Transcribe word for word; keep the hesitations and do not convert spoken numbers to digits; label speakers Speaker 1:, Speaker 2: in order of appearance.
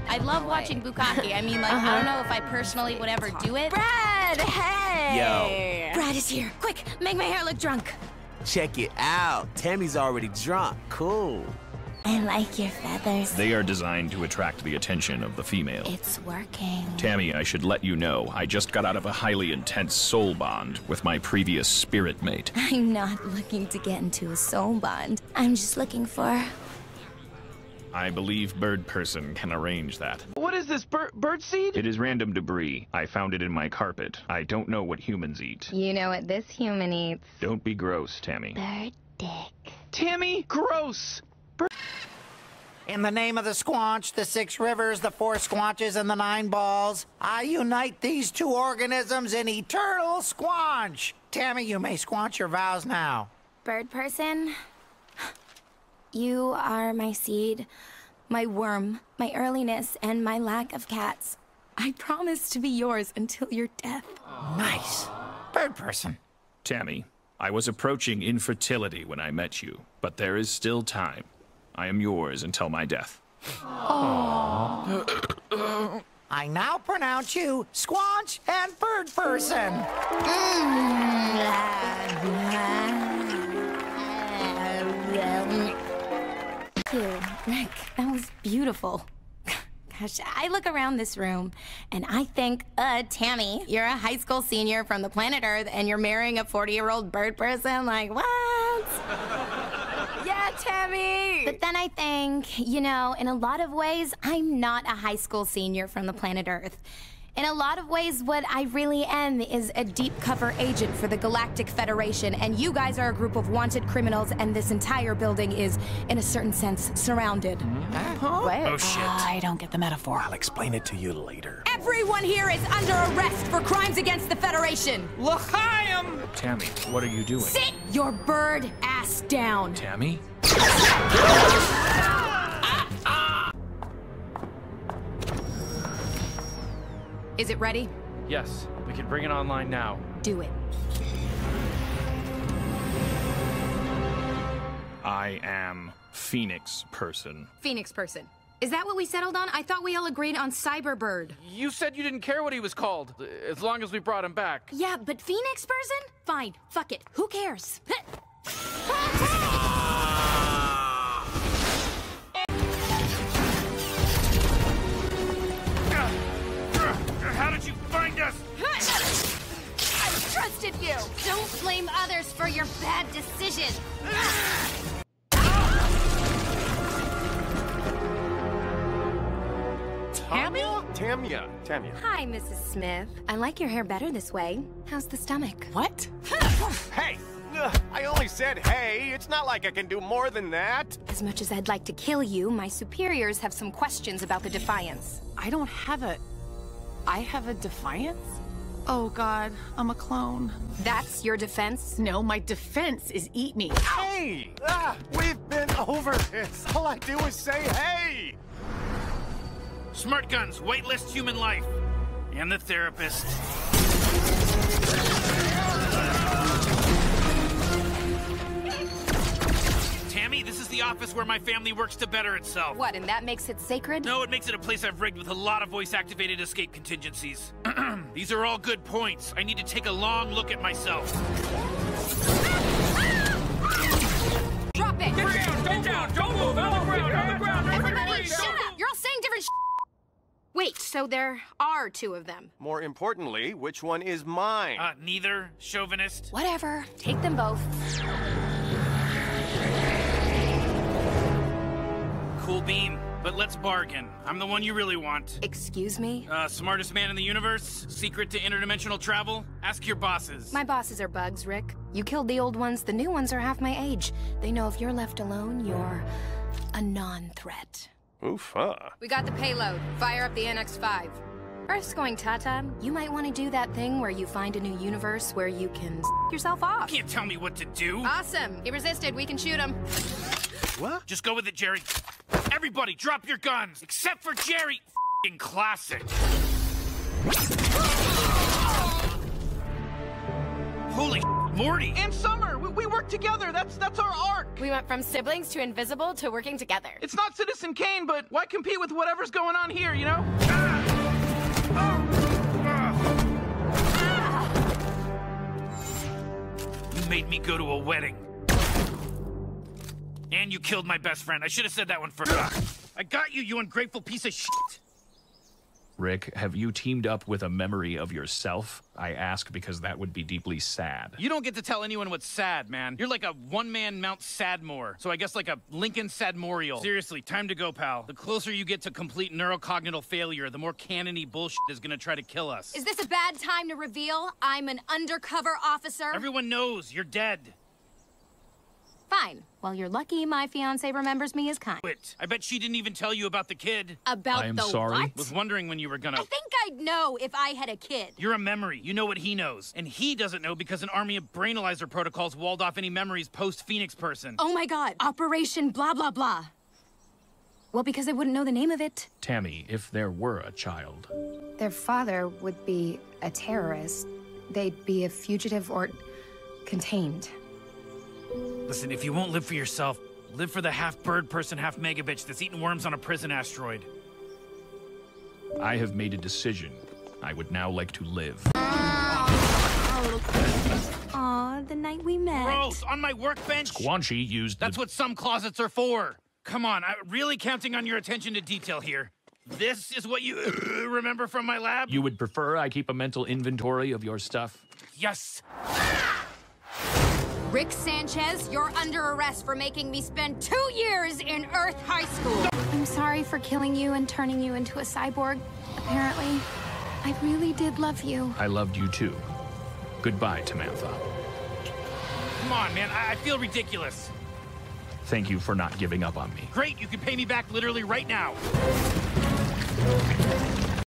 Speaker 1: I love watching Bukkake. I mean, like, uh-huh. I don't know if I personally would ever do it.
Speaker 2: Brad, hey!
Speaker 3: Yo.
Speaker 2: Brad is here. Quick, make my hair look drunk.
Speaker 3: Check it out. Tammy's already drunk. Cool.
Speaker 2: I like your feathers.
Speaker 4: They are designed to attract the attention of the female.
Speaker 2: It's working.
Speaker 4: Tammy, I should let you know, I just got out of a highly intense soul bond with my previous spirit mate.
Speaker 2: I'm not looking to get into a soul bond. I'm just looking for...
Speaker 4: I believe Bird Person can arrange that.
Speaker 5: What is this, bir bird seed?
Speaker 4: It is random debris. I found it in my carpet. I don't know what humans eat.
Speaker 6: You know what this human eats.
Speaker 4: Don't be gross, Tammy.
Speaker 2: Bird dick.
Speaker 5: Tammy, gross!
Speaker 7: In the name of the Squanch, the six rivers, the four squanches, and the nine balls, I unite these two organisms in eternal squanch. Tammy, you may squanch your vows now.
Speaker 2: Bird Person, you are my seed, my worm, my earliness, and my lack of cats. I promise to be yours until your death.
Speaker 7: Nice. Bird Person.
Speaker 4: Tammy, I was approaching infertility when I met you, but there is still time. I am yours until my death.
Speaker 7: Aww. I now pronounce you Squanch and Bird Person.
Speaker 2: Thank you, Rick. That was beautiful. Gosh, I look around this room and I think, uh, Tammy, you're a high school senior from the planet Earth and you're marrying a forty-year-old bird person? Like, what? Yeah, Tammy! But then I think, you know, in a lot of ways, I'm not a high school senior from the planet Earth. In a lot of ways, what I really am is a deep cover agent for the Galactic Federation, and you guys are a group of wanted criminals, and this entire building is, in a certain sense, surrounded.
Speaker 1: Huh?
Speaker 2: What?
Speaker 8: Oh, shit.
Speaker 1: I don't get the metaphor.
Speaker 8: I'll explain it to you later.
Speaker 2: Everyone here is under arrest for crimes against the Federation!
Speaker 5: L'chaim!
Speaker 4: Tammy, what are you doing?
Speaker 2: Sit your bird ass down!
Speaker 4: Tammy?
Speaker 2: Is it ready?
Speaker 5: Yes, we can bring it online now.
Speaker 2: Do it.
Speaker 4: I am Phoenix Person.
Speaker 2: Phoenix Person. Is that what we settled on? I thought we all agreed on Cyberbird.
Speaker 5: You said you didn't care what he was called, as long as we brought him back.
Speaker 2: Yeah, but Phoenix Person? Fine, fuck it. Who cares?
Speaker 4: How did you find us?
Speaker 2: I trusted you!
Speaker 1: Don't blame others for your bad decision.
Speaker 8: Tammy? Tamia. Tamia.
Speaker 2: Hi, Missus Smith. I like your hair better this way. How's the stomach?
Speaker 1: What?
Speaker 8: Hey! Ugh, I only said hey. It's not like I can do more than that.
Speaker 2: As much as I'd like to kill you, my superiors have some questions about the Defiance.
Speaker 1: I don't have a... I have a Defiance? Oh god, I'm a clone.
Speaker 2: That's your defense?
Speaker 1: No, my defense is eat me.
Speaker 8: Hey! Ah, we've been over this. All I do is say hey!
Speaker 9: Smart guns, whitelist human life. And the therapist. Tammy, this is the office where my family works to better itself.
Speaker 2: What, and that makes it sacred?
Speaker 9: No, it makes it a place I've rigged with a lot of voice-activated escape contingencies. These are all good points. I need to take a long look at myself.
Speaker 2: Drop it!
Speaker 9: Get down! Get down! Don't move! On the ground! On the ground!
Speaker 2: Everybody, shut up! You're all saying different sh Wait, so there are two of them?
Speaker 8: More importantly, which one is mine?
Speaker 9: Uh, neither. Chauvinist.
Speaker 2: Whatever. Take them both.
Speaker 9: Cool beam, but let's bargain. I'm the one you really want.
Speaker 2: Excuse me?
Speaker 9: Uh, smartest man in the universe? Secret to interdimensional travel? Ask your bosses.
Speaker 2: My bosses are bugs, Rick. You killed the old ones, the new ones are half my age. They know if you're left alone, you're a non-threat.
Speaker 8: Oof, huh?
Speaker 2: We got the payload. Fire up the N X five. Earth's going ta-ta. You might want to do that thing where you find a new universe where you can s yourself off.
Speaker 9: You can't tell me what to do.
Speaker 2: Awesome. He resisted. We can shoot him.
Speaker 9: What? Just go with it, Jerry. Everybody, drop your guns, except for Jerry. F***ing classic. Holy Morty.
Speaker 5: And Summer. We, we work together. That's that's our arc.
Speaker 2: We went from siblings to invisible to working together.
Speaker 5: It's not Citizen Kane, but why compete with whatever's going on here, you know?
Speaker 9: You made me go to a wedding. And you killed my best friend. I should have said that one first. I got you, you ungrateful piece of shit.
Speaker 4: Rick, have you teamed up with a memory of yourself? I ask because that would be deeply sad.
Speaker 5: You don't get to tell anyone what's sad, man. You're like a one-man Mount Sadmore. So I guess like a Lincoln Sadmorial.
Speaker 9: Seriously, time to go, pal. The closer you get to complete neurocognital failure, the more canon-y bullshit is gonna try to kill us.
Speaker 2: Is this a bad time to reveal I'm an undercover officer?
Speaker 9: Everyone knows you're dead.
Speaker 2: Fine. Well, you're lucky my fiance remembers me as kind.
Speaker 9: Quit. I bet she didn't even tell you about the kid.
Speaker 2: About
Speaker 4: I am
Speaker 2: the
Speaker 4: sorry.
Speaker 2: what?
Speaker 9: Was wondering when you were gonna...
Speaker 2: I think I'd know if I had a kid.
Speaker 9: You're a memory. You know what he knows. And he doesn't know because an army of brainalyzer protocols walled off any memories post-Phoenix person.
Speaker 2: Oh my god. Operation blah blah blah. Well, because I wouldn't know the name of it.
Speaker 4: Tammy, if there were a child.
Speaker 10: Their father would be a terrorist. They'd be a fugitive or contained.
Speaker 9: Listen, if you won't live for yourself, live for the half-bird person, half-megabitch that's eating worms on a prison asteroid.
Speaker 4: I have made a decision. I would now like to live.
Speaker 2: Aw, the night we met.
Speaker 9: Gross! On my workbench?
Speaker 4: Squanchy used
Speaker 9: That's
Speaker 4: the...
Speaker 9: what some closets are for. Come on, I'm really counting on your attention to detail here. This is what you remember from my lab?
Speaker 4: You would prefer I keep a mental inventory of your stuff?
Speaker 9: Yes!
Speaker 2: Rick Sanchez, you're under arrest for making me spend two years in Earth High School.
Speaker 10: I'm sorry for killing you and turning you into a cyborg, apparently. I really did love you.
Speaker 4: I loved you too. Goodbye, Tamantha.
Speaker 9: Come on, man, I, I feel ridiculous.
Speaker 4: Thank you for not giving up on me.
Speaker 9: Great, you can pay me back literally right now.